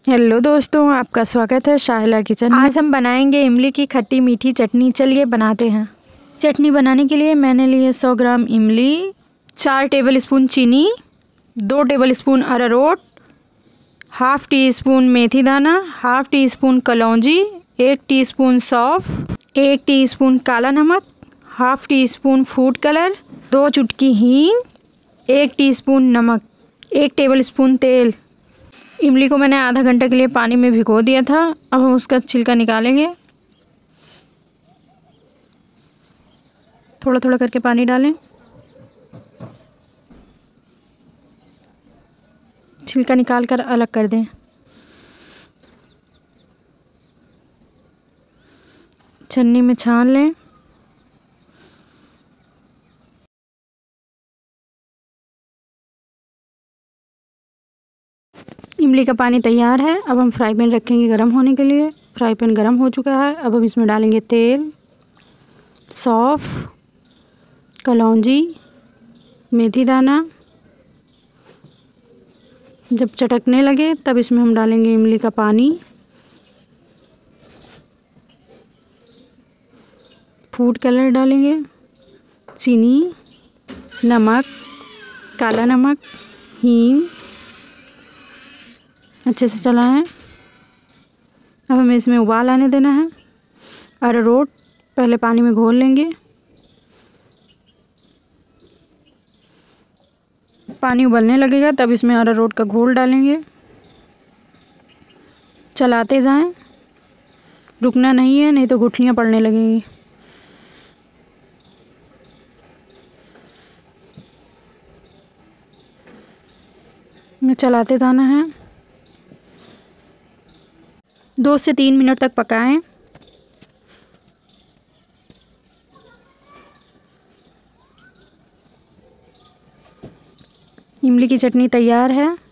Hello दोस्तों, आपका स्वागत है शाहिला किचन में। आज हम बनाएंगे इमली की खट्टी मीठी चटनी। चलिए बनाते हैं। चटनी बनाने के लिए मैंने लिए 100 ग्राम इमली, 4 टेबलस्पून चीनी, 2 टेबलस्पून अरारोट, हाफ़ टी स्पून मेथी दाना, हाफ़ टी स्पून कलौंजी, 1 टीस्पून सौंफ, 1 टीस्पून काला नमक, half teaspoon food colour, 2 चुटकी हींग, 1 टीस्पून नमक, 1 टेबलस्पून तेल। इमली को मैंने आधा घंटे के लिए पानी में भिगो दिया था। अब हम उसका छिलका निकालेंगे। थोड़ा थोड़ा करके पानी डालें। छिलका निकाल कर अलग कर दें। छन्नी में छान लें। इमली का पानी तैयार है। अब हम फ्राई पैन रखेंगे गरम होने के लिए। फ्राई पैन गरम हो चुका है। अब हम इसमें डालेंगे तेल, सौंफ, कलौंजी, मेथी दाना। जब चटकने लगे तब इसमें हम डालेंगे इमली का पानी, फूड कलर डालेंगे, चीनी, नमक, काला नमक, हींग। अच्छे से चलाएं। अब हमें इसमें उबाल आने देना है। अरारोट पहले पानी में घोल लेंगे। पानी उबलने लगेगा तब इसमें अरारोट का घोल डालेंगे। चलाते जाएं, रुकना नहीं है, नहीं तो गुठलियाँ पड़ने लगेंगी। चलाते जाना है। 2 से 3 मिनट तक पकाएं। इमली की चटनी तैयार है।